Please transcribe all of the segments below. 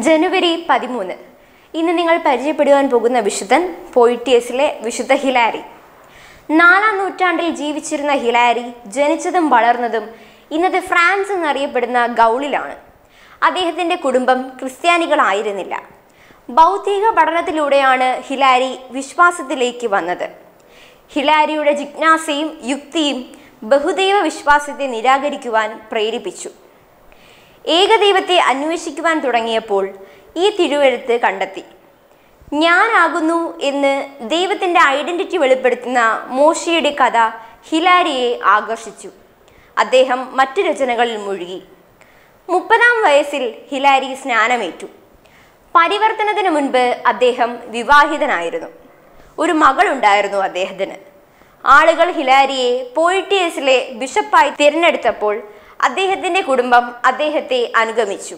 ജനുവരി 13 ഇന്ന് നിങ്ങൾ പരിചയപ്പെടുവാൻ പോകുന്ന വിശുദ്ധൻ പോയിറ്റിയസിലെ വിശുദ്ധ ഹിലാരി. 4-ാം നൂറ്റാണ്ടിൽ ജീവിച്ചിരുന്ന ഹിലാരി ജനിച്ചതും വളർന്നതും ഇന്നത്തെ ഫ്രാൻസ് എന്നറിയപ്പെടുന്ന ഗൗളിലാണ്. അദ്ദേഹത്തിൻ്റെ കുടുംബം ക്രിസ്ത്യാനികളായിരുന്നില്ല. ബൗദ്ധിക പഠനത്തിലൂടെയാണ് ഹിലാരി വിശ്വാസത്തിലേക്ക് വന്നത്. ഹിലാരിയുടെ ജിജ്ഞാസയും യുക്തിയും ബഹുദൈവ വിശ്വാസത്തെ നിരാകരിക്കുവാൻ പ്രേരിപ്പിച്ചു. ഏകദൈവത്തെ അന്വേഷിക്കുവാൻ തുടങ്ങിയപ്പോൾ ഈ തിരുവെഴുത്ത് കണ്ടെത്തി. ഞാനാകുന്നു എന്ന് ദൈവത്തിൻ്റെ ഐഡൻറ്റിറ്റി വെളിപ്പെടുത്തുന്ന മോശയുടെ കഥ ഹിലാരിയെ ആകർഷിച്ചു. അദ്ദേഹം മറ്റു രചനകളിൽ മുഴുകി. 30-ാം വയസ്സിൽ ഹിലാരി സ്നാനമേറ്റു. പരിവർത്തനത്തിന് മുൻപ് അദ്ദേഹം വിവാഹിതനായിരുന്നു. ഒരു മകളുണ്ടായിരുന്നു അദ്ദേഹത്തിന്. ആളുകൾ ഹിലാരിയെ പോയിറ്റിയസിലെ ബിഷപ്പായി തിരഞ്ഞെടുത്തപ്പോൾ അദ്ദേഹത്തിൻ്റെ കുടുംബം അദ്ദേഹത്തെ അനുഗമിച്ചു.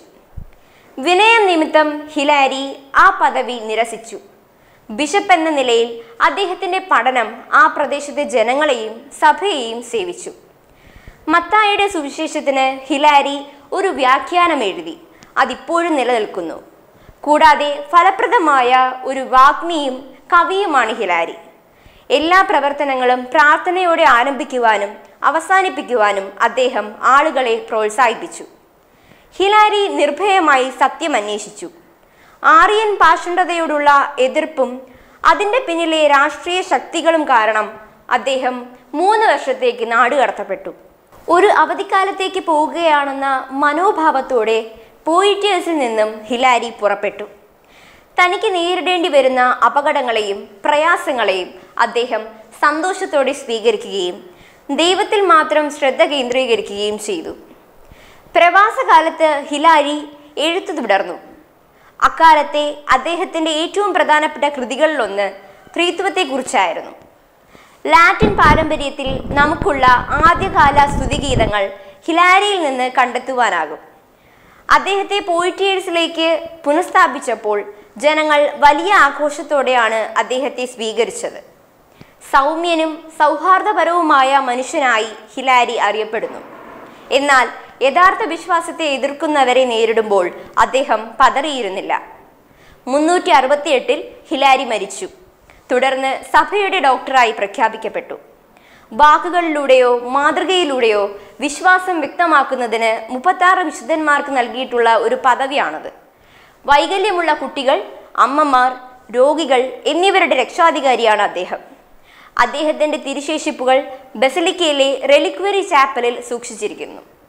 വിനയം നിമിത്തം ഹിലാരി ആ പദവി നിരസിച്ചു. ബിഷപ്പ് എന്ന നിലയിൽ അദ്ദേഹത്തിൻ്റെ പഠനം ആ പ്രദേശത്തെ ജനങ്ങളെയും സഭയെയും സേവിച്ചു. മത്തായിയുടെ സുവിശേഷത്തിന് ഹിലാരി ഒരു വ്യാഖ്യാനം എഴുതി. അതിപ്പോഴും നിലനിൽക്കുന്നു. കൂടാതെ ഫലപ്രദമായ ഒരു വാഗ്മിയും കവിയുമാണ് ഹിലാരി. എല്ലാ പ്രവർത്തനങ്ങളും പ്രാർത്ഥനയോടെ ആരംഭിക്കുവാനും അവസാനിപ്പിക്കുവാനും അദ്ദേഹം ആളുകളെ പ്രോത്സാഹിപ്പിച്ചു. ഹിലാരി നിർഭയമായി സത്യം അന്വേഷിച്ചു. ആറിയൻ പാഷണ്ഡതയോടുള്ള എതിർപ്പും അതിൻ്റെ പിന്നിലെ രാഷ്ട്രീയ ശക്തികളും കാരണം അദ്ദേഹം 3 വർഷത്തേക്ക് നാടുകടത്തപ്പെട്ടു. ഒരു അവധിക്കാലത്തേക്ക് പോവുകയാണെന്ന മനോഭാവത്തോടെ പോയിറ്റിയസിൽ നിന്നും ഹിലാരി പുറപ്പെട്ടു. തനിക്ക് നേരിടേണ്ടി വരുന്ന അപകടങ്ങളെയും പ്രയാസങ്ങളെയും അദ്ദേഹം സന്തോഷത്തോടെ സ്വീകരിക്കുകയും ദൈവത്തിൽ മാത്രം ശ്രദ്ധ കേന്ദ്രീകരിക്കുകയും ചെയ്തു. പ്രവാസകാലത്ത് ഹിലാരി എഴുത്തു തുടർന്നു. അക്കാലത്തെ അദ്ദേഹത്തിൻ്റെ ഏറ്റവും പ്രധാനപ്പെട്ട കൃതികളിലൊന്ന് ത്രിത്വത്തെക്കുറിച്ചായിരുന്നു. ലാറ്റിൻ പാരമ്പര്യത്തിൽ നമുക്കുള്ള ആദ്യകാല സ്തുതിഗീതങ്ങൾ ഹിലാരിയിൽ നിന്ന് കണ്ടെത്തുവാനാകും. അദ്ദേഹത്തെ പോയിറ്റിയസിലേക്ക് പുനഃസ്ഥാപിച്ചപ്പോൾ ജനങ്ങൾ വലിയ ആഘോഷത്തോടെയാണ് അദ്ദേഹത്തെ സ്വീകരിച്ചത്. സൗമ്യനും സൗഹാർദ്ദപരവുമായ മനുഷ്യനായി ഹിലാരി അറിയപ്പെടുന്നു. എന്നാൽ യഥാർത്ഥ വിശ്വാസത്തെ എതിർക്കുന്നവരെ നേരിടുമ്പോൾ അദ്ദേഹം പതറിയിരുന്നില്ല. 368-ൽ ഹിലാരി മരിച്ചു. തുടർന്ന് സഭയുടെ ഡോക്ടറായി പ്രഖ്യാപിക്കപ്പെട്ടു. വാക്കുകളിലൂടെയോ മാതൃകയിലൂടെയോ വിശ്വാസം വ്യക്തമാക്കുന്നതിന് 36 വിശുദ്ധന്മാർക്ക് നൽകിയിട്ടുള്ള ഒരു പദവിയാണത്. വൈകല്യമുള്ള കുട്ടികൾ, അമ്മമാർ, രോഗികൾ എന്നിവരുടെ രക്ഷാധികാരിയാണ് അദ്ദേഹം. അദ്ദേഹത്തിൻ്റെ തിരുശേഷിപ്പുകൾ ബസിലിക്കയിലെ റെലിക്വറി ചാപ്പലിൽ സൂക്ഷിച്ചിരിക്കുന്നു.